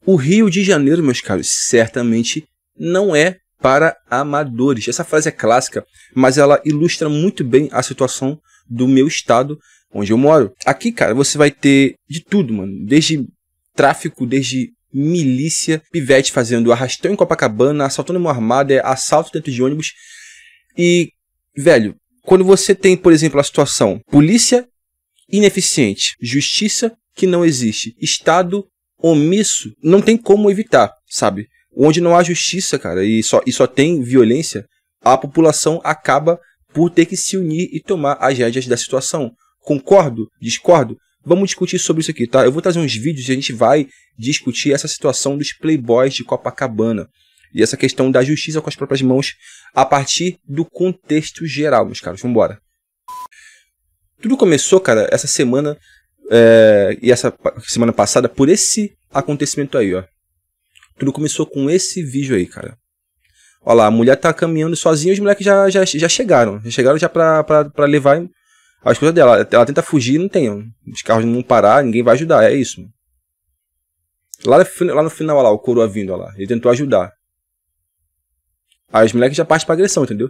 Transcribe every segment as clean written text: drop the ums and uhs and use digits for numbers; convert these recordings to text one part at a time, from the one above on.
O Rio de Janeiro, meus caros, certamente não é para amadores. Essa frase é clássica, mas ela ilustra muito bem a situação do meu estado, onde eu moro. Aqui, cara, você vai ter de tudo, mano. Desde tráfico, desde milícia, pivete fazendo arrastão em Copacabana, assaltando uma armada, assalto dentro de ônibus. E, velho, quando você tem, por exemplo, a situação polícia ineficiente, justiça que não existe, Estado omisso, não tem como evitar, sabe? Onde não há justiça, cara, e só tem violência, a população acaba por ter que se unir e tomar as rédeas da situação. Concordo? Discordo? Vamos discutir sobre isso aqui, tá? Eu vou trazer uns vídeos e a gente vai discutir essa situação dos playboys de Copacabana. E essa questão da justiça com as próprias mãos a partir do contexto geral, meus caros. Vambora. Tudo começou, cara, essa semana e essa semana passada por esse acontecimento aí, ó. Tudo começou com esse vídeo aí, cara. Olha lá, a mulher tá caminhando sozinha, os moleques já chegaram. Já chegaram já pra levar a esposa dela. Ela tenta fugir, não tem. Os carros não parar, ninguém vai ajudar, é isso. Lá no final, olha lá, o coroa vindo, olha lá. Ele tentou ajudar. Aí os moleques já partem pra agressão, entendeu?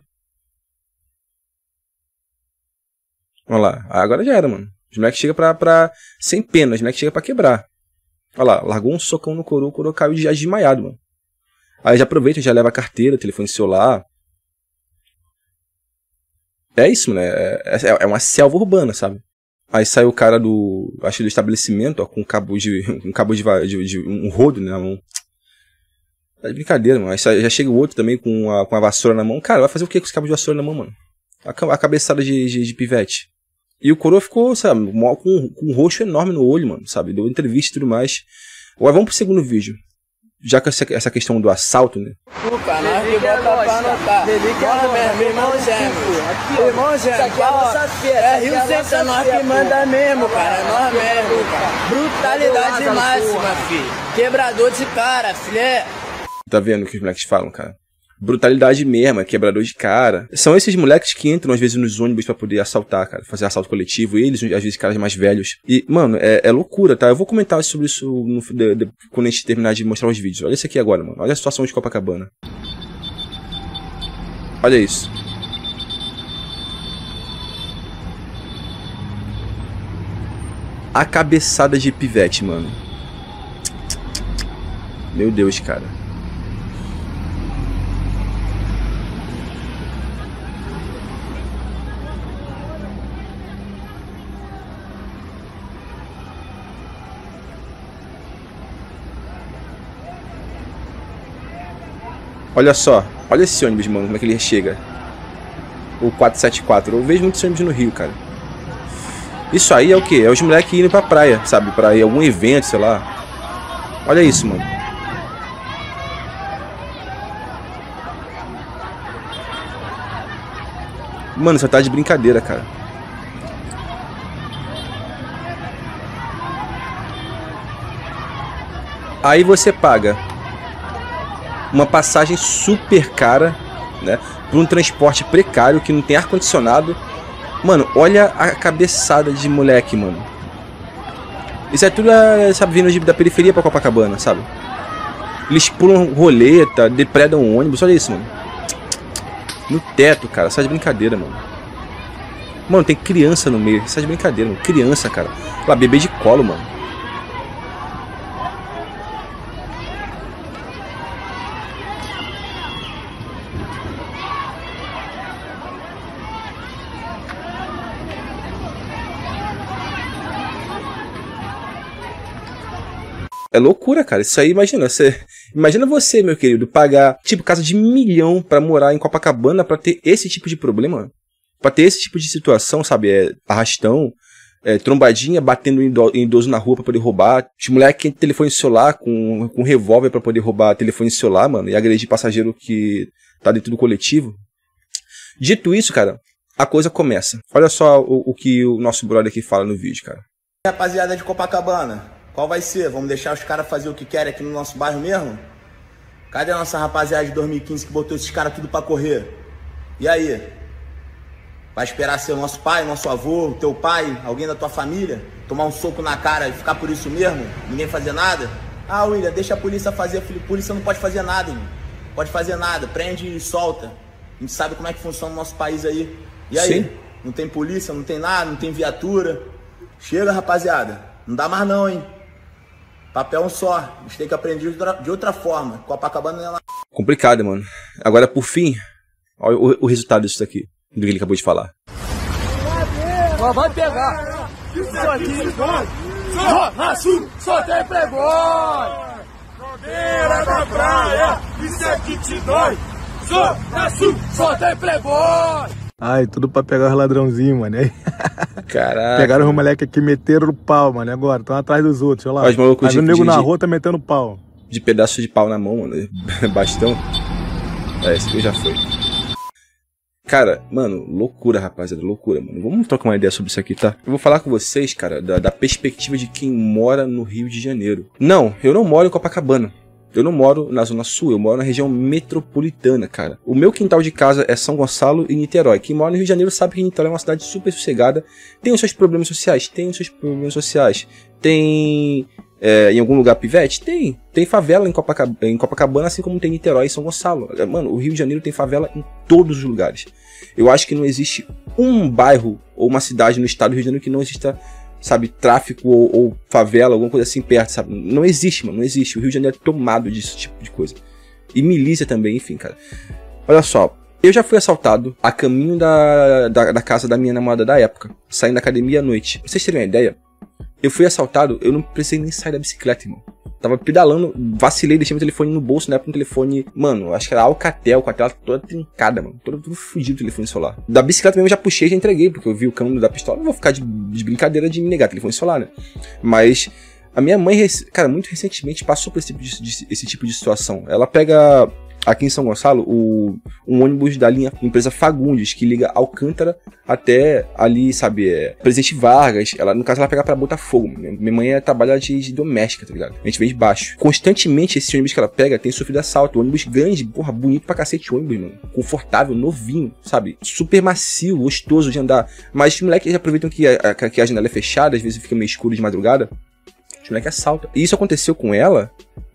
Olha lá, agora já era, mano. Os moleques chegam sem pena, os moleques chegam pra quebrar. Olha lá, largou um socão no coroa, o coroa caiu já desmaiado, mano. Aí já aproveita, já leva a carteira, telefone celular. É isso, né? É uma selva urbana, sabe? Aí sai o cara do estabelecimento, ó, com um cabo de um rodo, né, na mão. Tá de brincadeira, mano. Aí já chega o outro também com a vassoura na mão. Cara, vai fazer o que com esse cabo de vassoura na mão, mano? A cabeçada de pivete. E o coroa ficou, sabe, com um roxo enorme no olho, mano, sabe? Deu entrevista e tudo mais. Agora vamos pro segundo vídeo. Já que essa questão do assalto, né? É Rio Centro, nós que manda mesmo, cara. É nós mesmo, cara. Brutalidade máxima, filho. Quebrador de cara, filé. Tá vendo o que os moleques falam, cara? Brutalidade mesmo, quebrador de cara. São esses moleques que entram às vezes nos ônibus pra poder assaltar, cara. Fazer assalto coletivo. Eles, às vezes, caras mais velhos. E, mano, é loucura, tá? Eu vou comentar sobre isso quando a gente terminar de mostrar os vídeos. Olha isso aqui agora, mano. Olha a situação de Copacabana. Olha isso. A cabeçada de pivete, mano. Meu Deus, cara. Olha só, olha esse ônibus, mano, como é que ele chega. O 474, eu vejo muitos ônibus no Rio, cara. Isso aí é o quê? É os moleques indo pra praia, sabe? Pra ir a algum evento, sei lá. Olha isso, mano. Mano, você tá de brincadeira, cara. Aí você paga uma passagem super cara, né, por um transporte precário que não tem ar-condicionado. Mano, olha a cabeçada de moleque, mano. Isso é tudo, sabe, vindo da periferia pra Copacabana, sabe? Eles pulam roleta, depredam o ônibus, olha isso, mano. No teto, cara, sai de brincadeira, mano. Mano, tem criança no meio, sai de brincadeira, mano. Criança, cara. Lá, bebê de colo, mano. É loucura, cara. Isso aí, imagina você, meu querido, pagar, tipo, casa de 1 milhão pra morar em Copacabana pra ter esse tipo de problema. Pra ter esse tipo de situação, sabe? Arrastão, trombadinha, batendo em idoso na rua pra poder roubar. Os moleques que tem telefone celular com revólver pra poder roubar telefone celular, mano, e agredir passageiro que tá dentro do coletivo. Dito isso, cara, a coisa começa. Olha só o que o nosso brother aqui fala no vídeo, cara. Rapaziada de Copacabana, qual vai ser? Vamos deixar os caras fazer o que querem aqui no nosso bairro mesmo? Cadê a nossa rapaziada de 2015 que botou esses caras tudo pra correr? E aí? Vai esperar ser o nosso pai, nosso avô, teu pai, alguém da tua família? Tomar um soco na cara e ficar por isso mesmo? Ninguém fazer nada? Ah, William, deixa a polícia fazer. Filho, a polícia não pode fazer nada, irmão. Pode fazer nada, prende e solta. A gente sabe como é que funciona o nosso país aí. E aí? Sim. Não tem polícia, não tem nada, não tem viatura. Chega, rapaziada. Não dá mais não, hein? Papel um só. A gente tem que aprender de outra forma. Copacabana não é lá. Complicado, mano. Agora, por fim, olha o resultado disso daqui, do que ele acabou de falar. Vai pegar. Isso aqui, só tem playboy. Beira da praia, isso aqui te dói. Só tem playboy. Ai, tudo pra pegar os ladrãozinhos, mano. Caraca. Pegaram os moleques aqui, meteram no pau, mano. Agora, estão atrás dos outros, olha lá. Os malucos Mas o nego na rua tá metendo pau. De pedaço de pau na mão, mano. Bastão. Esse aqui já foi. Cara, mano, loucura, rapaziada, loucura, mano. Vamos trocar uma ideia sobre isso aqui, tá? Eu vou falar com vocês, cara, da perspectiva de quem mora no Rio de Janeiro. Não, eu não moro em Copacabana. Eu não moro na Zona Sul, eu moro na região metropolitana, cara. O meu quintal de casa é São Gonçalo e Niterói. Quem mora no Rio de Janeiro sabe que Niterói é uma cidade super sossegada. Tem os seus problemas sociais? Tem os seus problemas sociais. Tem... em algum lugar pivete? Tem favela em Copacabana, assim como tem Niterói e São Gonçalo. Mano, o Rio de Janeiro tem favela em todos os lugares. Eu acho que não existe um bairro ou uma cidade no estado do Rio de Janeiro que não exista, sabe, tráfico ou favela, alguma coisa assim perto, sabe? Não existe, mano, não existe. O Rio de Janeiro é tomado desse tipo de coisa. E milícia também, enfim, cara. Olha só, eu já fui assaltado a caminho da casa da minha namorada da época, saindo da academia à noite. Pra vocês terem uma ideia, eu fui assaltado, eu não precisei nem sair da bicicleta, irmão. Tava pedalando, vacilei, deixei meu telefone no bolso, na época um telefone, mano, acho que era Alcatel, com a tela toda trincada, mano. Todo fudido o telefone solar. Da bicicleta mesmo eu já puxei, já entreguei, porque eu vi o câmbio da pistola. Não vou ficar de brincadeira de me negar telefone solar, né? Mas a minha mãe, cara, muito recentemente passou por esse tipo de situação. Ela pega... Aqui em São Gonçalo, um ônibus da linha empresa Fagundes, que liga Alcântara até ali, sabe, Presidente Vargas. Ela, no caso, ela pega pra Botafogo. Minha mãe trabalha de doméstica, tá ligado? A gente vem de baixo. Constantemente, esse ônibus que ela pega tem sofrido assalto. Ônibus grande, porra, bonito pra cacete o ônibus, mano. Confortável, novinho, sabe? Super macio, gostoso de andar. Mas os moleques aproveitam que a janela é fechada, às vezes fica meio escuro de madrugada. Os moleques assaltam. E isso aconteceu com ela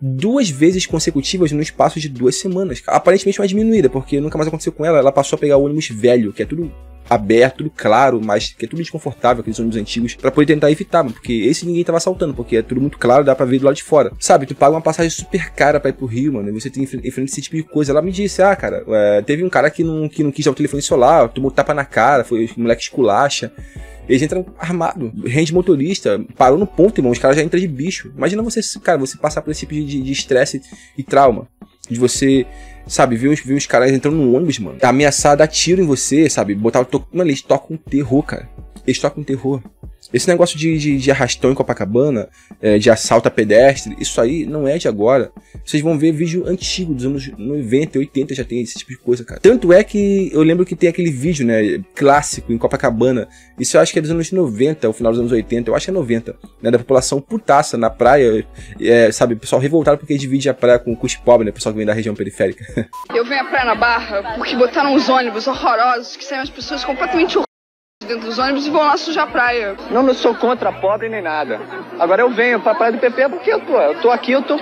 2 vezes consecutivas no espaço de 2 semanas. Aparentemente uma diminuída, porque nunca mais aconteceu com ela. Ela passou a pegar o ônibus velho, que é tudo aberto, tudo claro, mas que é tudo desconfortável, aqueles ônibus antigos, pra poder tentar evitar, mano. Porque esse ninguém tava assaltando, porque é tudo muito claro, dá pra ver do lado de fora. Sabe, tu paga uma passagem super cara pra ir pro Rio, mano, e você tem enfrenta esse tipo de coisa. Ela me disse, cara, teve um cara que não quis dar o telefone solar, tomou tapa na cara, foi o moleque esculacha. Eles entram armados, rende motorista, parou no ponto, irmão, os caras já entram de bicho. Imagina você, cara, você passar por esse tipo de estresse e trauma. De você, sabe, ver os caras entrando no ônibus, mano, ameaçar dar tiro em você, sabe, botar o mano, eles tocam terror, cara. Eles tocam terror. Esse negócio de arrastão em Copacabana, de assalto a pedestre, isso aí não é de agora. Vocês vão ver vídeo antigo dos anos 90 e 80 já tem esse tipo de coisa, cara. Tanto é que eu lembro que tem aquele vídeo, né, clássico em Copacabana. Isso eu acho que é dos anos 90, o final dos anos 80, eu acho que é 90, né, da população putaça na praia, sabe, o pessoal revoltado porque divide a praia com os pobres, né, o pessoal que vem da região periférica. Eu venho à praia na Barra porque botaram uns ônibus horrorosos que saem as pessoas completamente dentro dos ônibus e vão lá sujar a praia. Não sou contra pobre nem nada. Agora eu venho pra praia do PP porque eu tô aqui, eu tô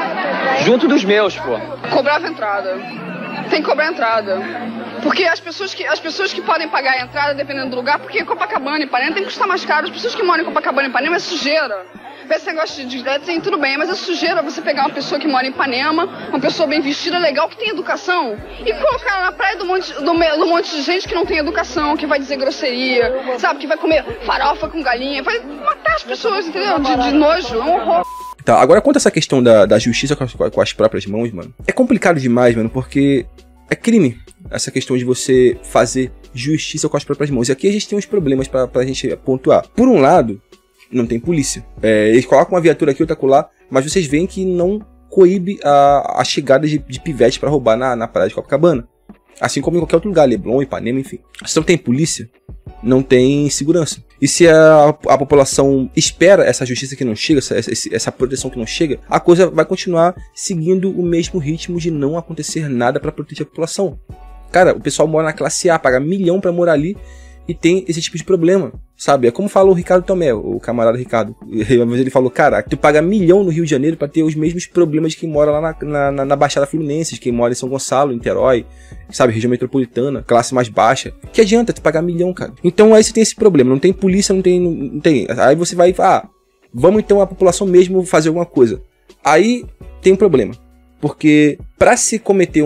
junto dos meus, pô. Cobrava entrada. Tem que cobrar entrada. Porque as pessoas que podem pagar a entrada, dependendo do lugar, porque Copacabana e Ipanema tem que custar mais caro. As pessoas que moram em Copacabana e Ipanema é sujeira. Esse negócio de tem tudo bem, mas é sujeira você pegar uma pessoa que mora em Ipanema, uma pessoa bem vestida, legal, que tem educação, e colocar ela na praia do monte de gente que não tem educação, que vai dizer grosseria, sabe, que vai comer farofa com galinha, vai matar as pessoas, entendeu? De nojo, é um horror. Tá, agora quanto a essa questão da justiça com as próprias mãos, mano, é complicado demais, mano, porque é crime essa questão de você fazer justiça com as próprias mãos. E aqui a gente tem uns problemas pra gente pontuar. Por um lado, não tem polícia. Eles colocam uma viatura aqui, outra lá, mas vocês veem que não coíbe a chegada de pivete pra roubar na praia de Copacabana. Assim como em qualquer outro lugar, Leblon, Ipanema, enfim. Se não tem polícia, não tem segurança. E se a população espera essa justiça que não chega, essa proteção que não chega, a coisa vai continuar seguindo o mesmo ritmo de não acontecer nada pra proteger a população. Cara, o pessoal mora na classe A, paga 1 milhão pra morar ali, e tem esse tipo de problema, sabe? É como fala o Ricardo Tomé, o camarada Ricardo. Ele falou, cara, tu paga 1 milhão no Rio de Janeiro pra ter os mesmos problemas de quem mora lá na Baixada Fluminense, de quem mora em São Gonçalo, Niterói, sabe? Região metropolitana, classe mais baixa. Que adianta tu pagar 1 milhão, cara? Então aí você tem esse problema, não tem polícia, não tem. Aí você vai falar, vamos então a população mesmo fazer alguma coisa. Aí tem um problema, porque pra se cometer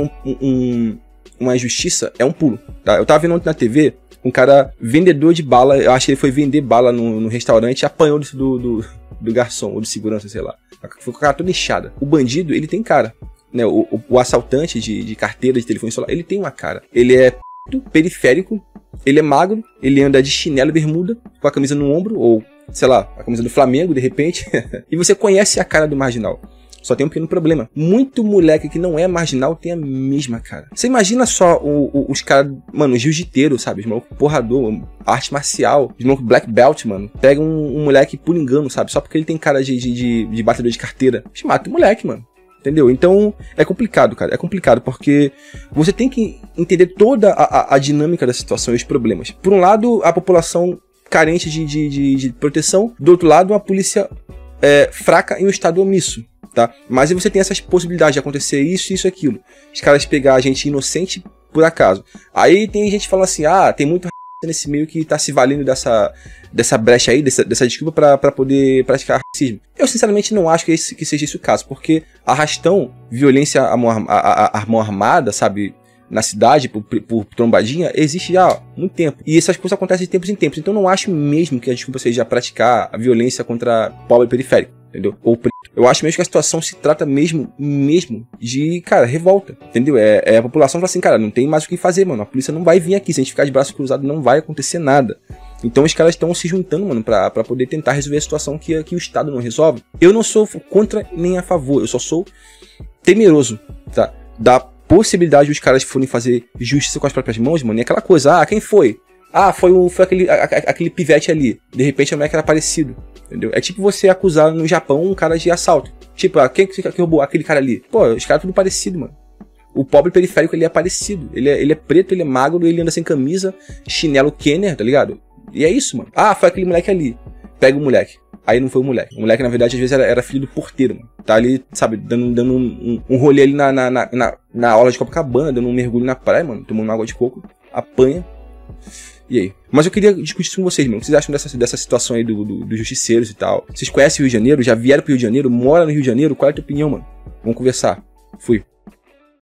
uma injustiça é um pulo, tá? Eu tava vendo ontem na TV um cara vendedor de bala, eu acho que ele foi vender bala no restaurante e apanhou do garçom, ou do segurança, sei lá. Foi com a cara toda inchada. O bandido, ele tem cara, né? O assaltante de carteira, de telefone celular, ele tem uma cara. Ele é periférico, ele é magro, ele anda de chinelo e bermuda, com a camisa no ombro, ou, sei lá, a camisa do Flamengo, de repente. E você conhece a cara do marginal. Só tem um pequeno problema. Muito moleque que não é marginal tem a mesma cara. Você imagina só os caras, mano, os jiu-jiteiros, sabe? Os malucos porrador, arte marcial, os malucos black belt, mano. Pega um moleque por engano, sabe? Só porque ele tem cara de batedor de carteira. Mata o moleque, mano. Entendeu? Então, é complicado, cara. É complicado, porque você tem que entender toda a dinâmica da situação e os problemas. Por um lado, a população carente de proteção. Do outro lado, uma polícia fraca e um estado omisso. Tá? Mas aí você tem essas possibilidades de acontecer isso, isso e aquilo. Os caras pegar a gente inocente por acaso. Aí tem gente falando assim, tem muito nesse meio que tá se valendo dessa brecha aí, dessa desculpa pra poder praticar racismo. Eu sinceramente não acho que seja esse o caso, porque arrastão, violência à mão armada, sabe, na cidade, por trombadinha, existe já há muito tempo. E essas coisas acontecem de tempos em tempos. Então não acho mesmo que a desculpa seja praticar a violência contra pobre periférico, entendeu? Ou preto. Eu acho mesmo que a situação se trata mesmo de, cara, revolta, entendeu? A população fala assim, cara, não tem mais o que fazer, mano. A polícia não vai vir aqui. Se a gente ficar de braço cruzado, não vai acontecer nada. Então os caras estão se juntando, mano, pra poder tentar resolver a situação que o Estado não resolve. Eu não sou contra nem a favor. Eu só sou temeroso, tá? Da possibilidade dos caras forem fazer justiça com as próprias mãos, mano. E aquela coisa, quem foi? Foi aquele pivete ali. De repente a moleque era parecido. Entendeu? É tipo você acusar no Japão um cara de assalto. Tipo, quem roubou? Aquele cara ali. Pô, os caras tudo parecido, mano. O pobre periférico, ele é parecido. Ele é preto, ele é magro, ele anda sem camisa, chinelo Kenner, tá ligado? E é isso, mano. Foi aquele moleque ali. Pega o moleque. Aí não foi o moleque. O moleque, na verdade, às vezes era filho do porteiro, mano. Tá ali, sabe, dando um rolê ali na orla de Copacabana, dando um mergulho na praia, mano. Tomando água de coco. Apanha. E aí? Mas eu queria discutir com vocês, mano. O que vocês acham dessa situação aí dos justiceiros e tal? Vocês conhecem o Rio de Janeiro? Já vieram pro Rio de Janeiro? Moram no Rio de Janeiro? Qual é a tua opinião, mano? Vamos conversar. Fui.